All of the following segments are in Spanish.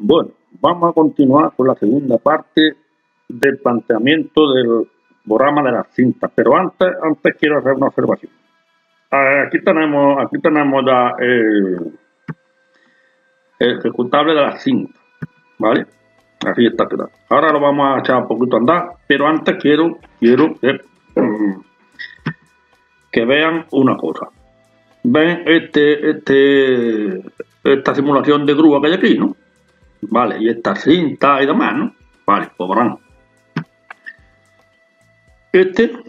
Bueno, vamos a continuar con la segunda parte del planteamiento del programa de las cintas, pero antes quiero hacer una observación. Aquí tenemos ya el ejecutable de las cintas, ¿vale? Así está quedado. Ahora lo vamos a echar un poquito a andar, pero antes quiero que vean una cosa. Ven esta simulación de grúa que hay aquí, ¿no? Vale, y esta cinta y demás, ¿no? Vale, pues verán. Este es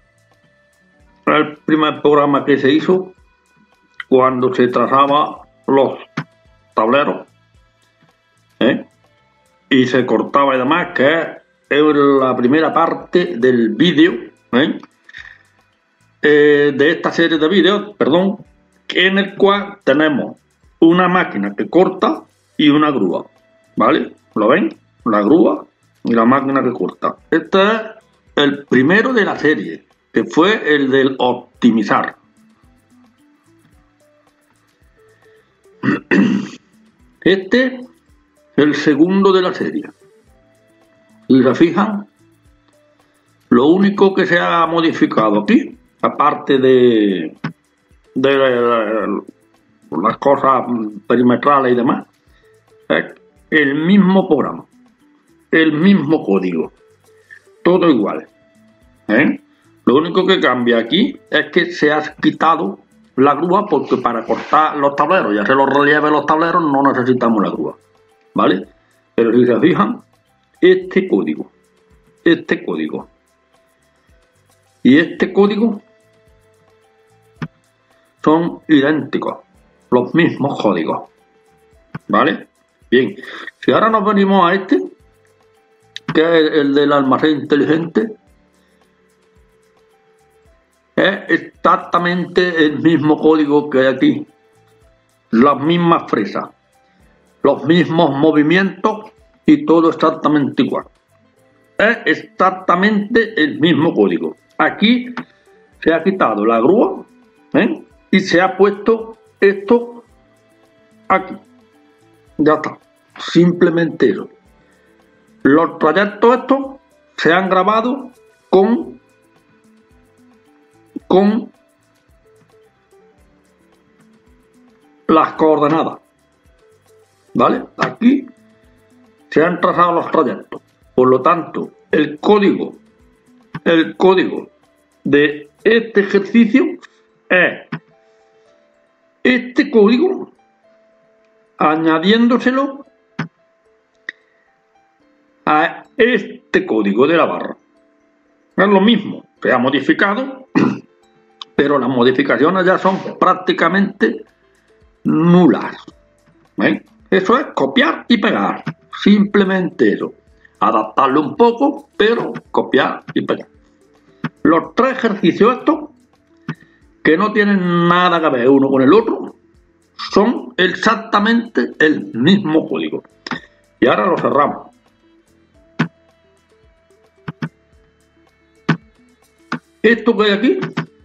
el primer programa que se hizo cuando se trazaba los tableros, y se cortaba y demás, que es la primera parte del vídeo, de esta serie de vídeos, perdón, en el cual tenemos una máquina que corta y una grúa, ¿vale? ¿Lo ven? La grúa y la máquina que corta. Este es el primero de la serie, que fue el del optimizar. Este es el segundo de la serie. Si se fijan, lo único que se ha modificado aquí, aparte de las cosas perimetrales y demás, es el mismo programa, el mismo código, todo igual. Lo único que cambia aquí es que se ha quitado la grúa, porque para cortar los tableros y hacer los relieves de los tableros no necesitamos la grúa, ¿vale? Pero si se fijan, este código y este código son idénticos, los mismos códigos, ¿vale? Bien, si ahora nos venimos a este, que es el del almacén inteligente, es exactamente el mismo código que hay aquí, las mismas fresas, los mismos movimientos y todo exactamente igual. Es exactamente el mismo código. Aquí se ha quitado la grúa, y se ha puesto esto aquí. Ya está, simplemente eso. Los trayectos estos se han grabado con las coordenadas, ¿vale? Aquí se han trazado los trayectos. Por lo tanto, el código de este ejercicio es este código añadiéndoselo a este código de la barra. Es lo mismo, se ha modificado, pero las modificaciones ya son prácticamente nulas. Eso es copiar y pegar, simplemente eso. Adaptarlo un poco, pero copiar y pegar. Los tres ejercicios estos, que no tienen nada que ver uno con el otro, son exactamente el mismo código. Y ahora lo cerramos. Esto que hay aquí,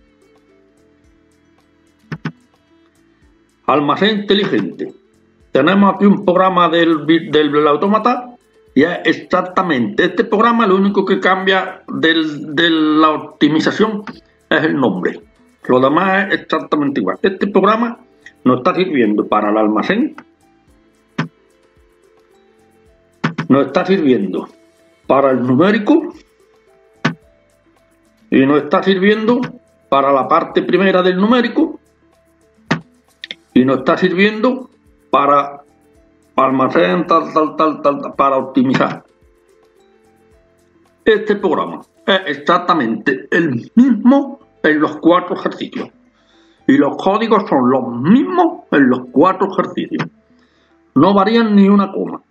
almacén inteligente. Tenemos aquí un programa del autómata, y es exactamente este programa. Lo único que cambia de la optimización es el nombre. Lo demás es exactamente igual. Este programa nos está sirviendo para el almacén, nos está sirviendo para el numérico y nos está sirviendo para la parte primera del numérico y nos está sirviendo para almacén, para optimizar. Este programa es exactamente el mismo en los cuatro ejercicios y los códigos son los mismos en los cuatro ejercicios, no varían ni una coma.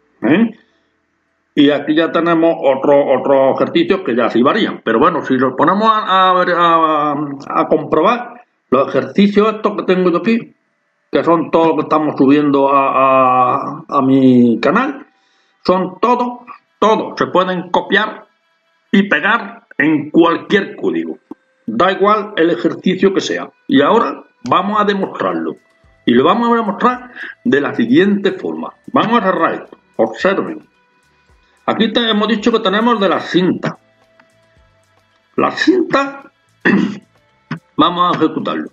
Y aquí ya tenemos otros ejercicios que ya sí varían, pero bueno, si los ponemos a comprobar, los ejercicios estos que tengo yo aquí, que son todos los que estamos subiendo a mi canal, son todos, se pueden copiar y pegar en cualquier código, da igual el ejercicio que sea. Y ahora vamos a demostrarlo. Y lo vamos a demostrar de la siguiente forma. Vamos a cerrar esto. Observen. Aquí hemos dicho que tenemos de la cinta. La cinta, vamos a ejecutarlo.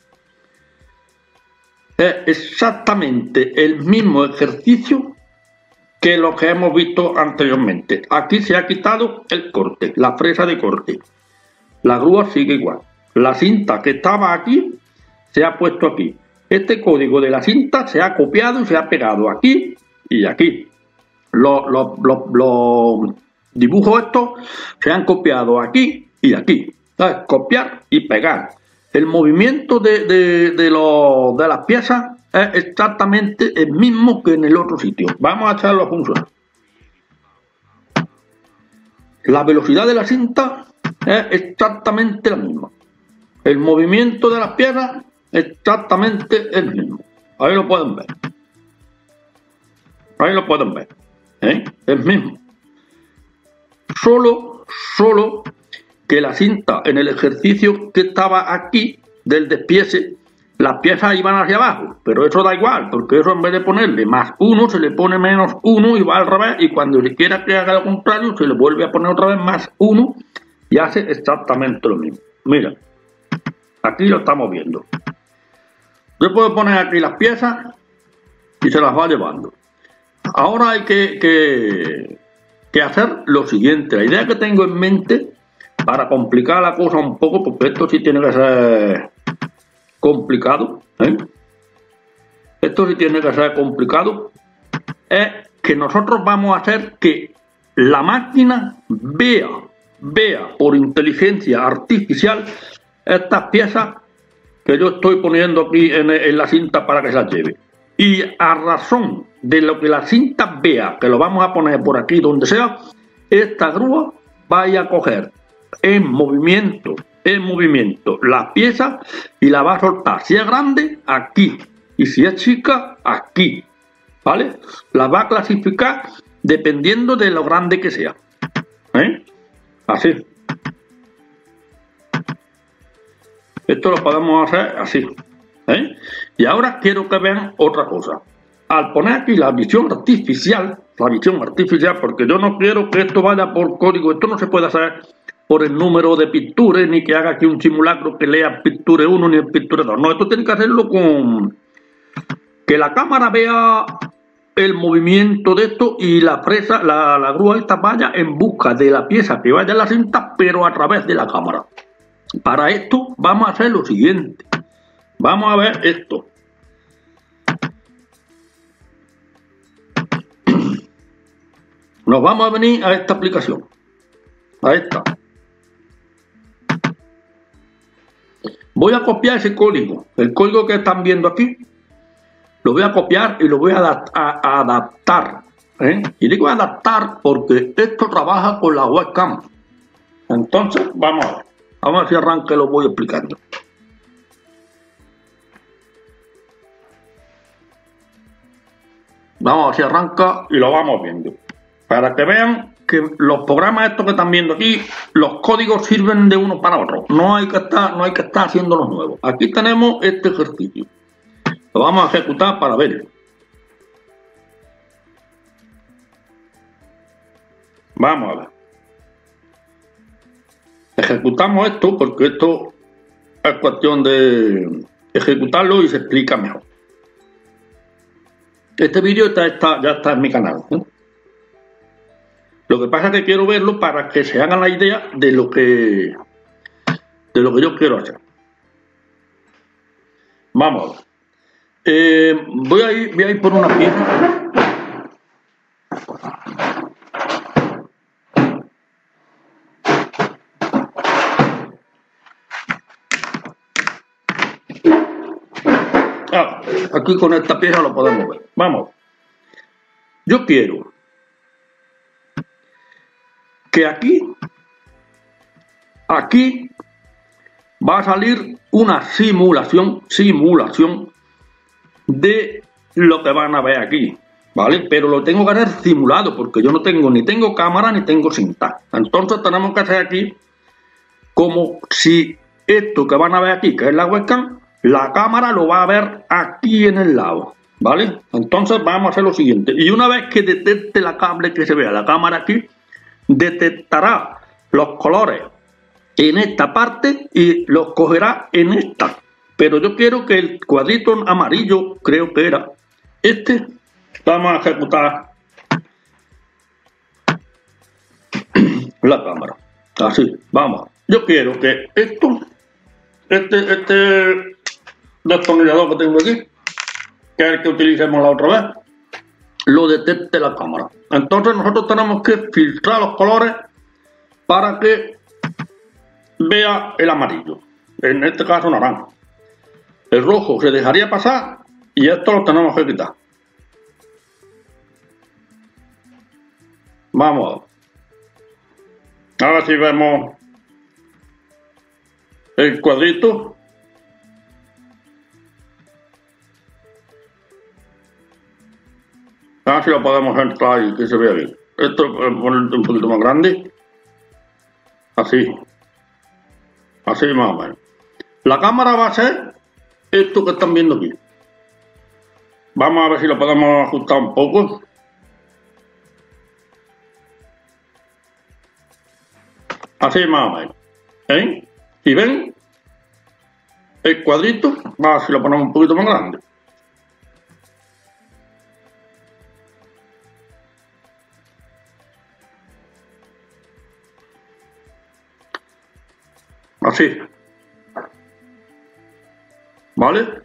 Es exactamente el mismo ejercicio que lo que hemos visto anteriormente. Aquí se ha quitado el corte, la fresa de corte. La grúa sigue igual. La cinta que estaba aquí se ha puesto aquí. Este código de la cinta se ha copiado y se ha pegado aquí y aquí. Los dibujos estos se han copiado aquí y aquí. ¿Sabes? Copiar y pegar. El movimiento de las piezas es exactamente el mismo que en el otro sitio. Vamos a echarlo a funcionar. La velocidad de la cinta es exactamente la misma. El movimiento de las piezas exactamente el mismo. Ahí lo pueden ver. Ahí lo pueden ver. El mismo. Solo que la cinta en el ejercicio que estaba aquí del despiece, las piezas iban hacia abajo, pero eso da igual, porque eso en vez de ponerle más 1 se le pone menos 1 y va al revés, y cuando se quiera que haga lo contrario se le vuelve a poner otra vez más 1 y hace exactamente lo mismo. Mira, aquí lo estamos viendo. Yo puedo poner aquí las piezas y se las va llevando. Ahora hay que hacer lo siguiente. La idea que tengo en mente, para complicar la cosa un poco, porque esto sí tiene que ser complicado, esto sí tiene que ser complicado, es que nosotros vamos a hacer que la máquina vea por inteligencia artificial estas piezas que yo estoy poniendo aquí en la cinta para que se las lleve. Y a razón de lo que la cinta vea, que lo vamos a poner por aquí donde sea, esta grúa vaya a coger en movimiento las piezas y la va a soltar. Si es grande, aquí, y si es chica, aquí, ¿vale? La va a clasificar dependiendo de lo grande que sea, así. Esto lo podemos hacer así, Y ahora quiero que vean otra cosa. Al poner aquí la visión artificial, porque yo no quiero que esto vaya por código, esto no se puede hacer por el número de pictures, ni que haga aquí un simulacro que lea picture 1 ni picture 2. No, esto tiene que hacerlo con que la cámara vea el movimiento de esto y la fresa, la grúa esta vaya en busca de la pieza que vaya en la cinta, pero a través de la cámara. Para esto vamos a hacer lo siguiente. Vamos a ver esto. Nos vamos a venir a esta aplicación. A esta. Voy a copiar ese código. El código que están viendo aquí. Lo voy a copiar y lo voy a adaptar. Y digo adaptar porque esto trabaja con la webcam. Entonces, vamos a ver. Vamos a ver si arranca y lo voy explicando. Vamos a ver si arranca y lo vamos viendo. Para que vean que los programas estos que están viendo aquí, los códigos sirven de uno para otro. No hay que estar haciendo los nuevos. Aquí tenemos este ejercicio. Lo vamos a ejecutar para verlo. Vamos a ver. Ejecutamos esto porque esto es cuestión de ejecutarlo y se explica mejor. Este vídeo ya está en mi canal. Lo que pasa es que quiero verlo para que se hagan la idea de lo que yo quiero hacer. Vamos a ver. Voy a ir por una pieza. Aquí con esta pieza lo podemos ver. Vamos. Yo quiero que aquí va a salir una simulación de lo que van a ver aquí, ¿vale? Pero lo tengo que hacer simulado porque yo no tengo ni cámara ni tengo cinta. Entonces tenemos que hacer aquí como si esto que van a ver aquí, que es la webcam, la cámara lo va a ver aquí en el lado, ¿vale? Entonces vamos a hacer lo siguiente. Y una vez que detecte la cable, que se vea la cámara aquí, detectará los colores en esta parte y los cogerá en esta. Pero yo quiero que el cuadrito amarillo, creo que era este, vamos a ejecutar la cámara. Así, vamos. Yo quiero que esto, este destornillador que tengo aquí, que es el que utilicemos la otra vez, lo detecte la cámara. Entonces nosotros tenemos que filtrar los colores para que vea el amarillo, en este caso naranja. El rojo se dejaría pasar y esto lo tenemos que quitar. Vamos a ver si vemos el cuadrito. A ver si lo podemos entrar y que se vea bien. Esto ponerlo un poquito más grande. Así. Así más o menos. La cámara va a ser esto que están viendo aquí. Vamos a ver si lo podemos ajustar un poco. Así más o menos. ¿Eh? Si ven el cuadrito, vamos a ver si lo ponemos un poquito más grande. Así. ¿Vale?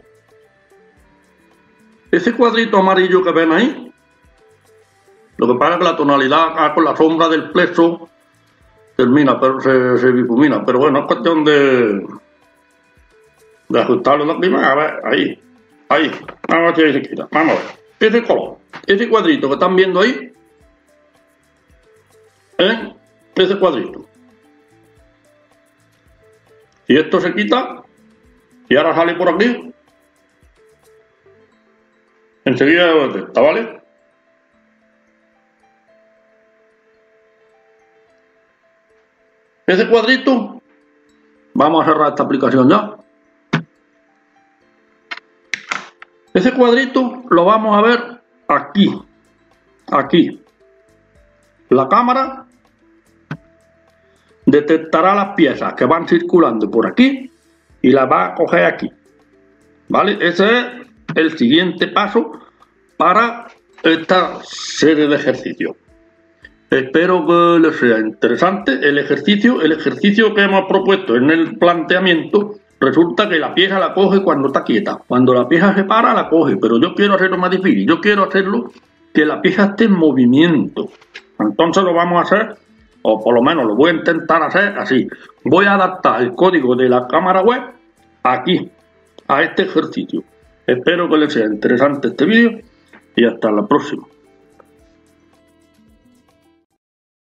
Ese cuadrito amarillo que ven ahí, lo que pasa es que la tonalidad con la sombra del plexo termina, pero se difumina. Pero bueno, es cuestión de ajustarlo la primera. A ver, ahí. Vamos a ver si ahí se quita. Vamos a ver. Ese color, ese cuadrito que están viendo ahí, ese cuadrito. Y esto se quita y ahora sale por aquí. Enseguida lo detecta, ¿vale? Ese cuadrito, vamos a cerrar esta aplicación ya. Ese cuadrito lo vamos a ver aquí. Aquí. La cámara detectará las piezas que van circulando por aquí y las va a coger aquí. ¿Vale? Ese es el siguiente paso para esta serie de ejercicios. Espero que les sea interesante el ejercicio que hemos propuesto en el planteamiento. Resulta que la pieza la coge cuando está quieta. Cuando la pieza se para, la coge. Pero yo quiero hacerlo más difícil. Yo quiero hacerlo que la pieza esté en movimiento. Entonces lo vamos a hacer, o por lo menos lo voy a intentar hacer así. Voy a adaptar el código de la cámara web aquí, a este ejercicio. Espero que les sea interesante este vídeo y hasta la próxima.